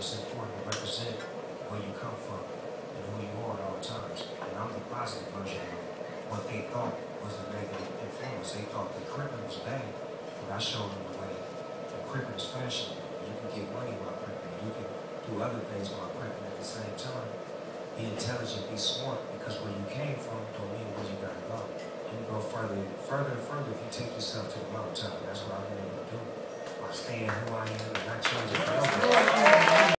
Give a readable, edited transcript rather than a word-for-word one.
it's important to represent where you come from and who you are at all times. And I'm the positive version of what they thought was a negative influence. They thought that cripping was bad, but I showed them the way. And cripping is fashionable. You can get money while cripping. You can do other things while cripping at the same time. Be intelligent, be smart, because where you came from don't mean where you gotta go. You can go further and further if you take yourself to the mountaintop. That's what I've been able to do by staying who I am and not changing for nobody.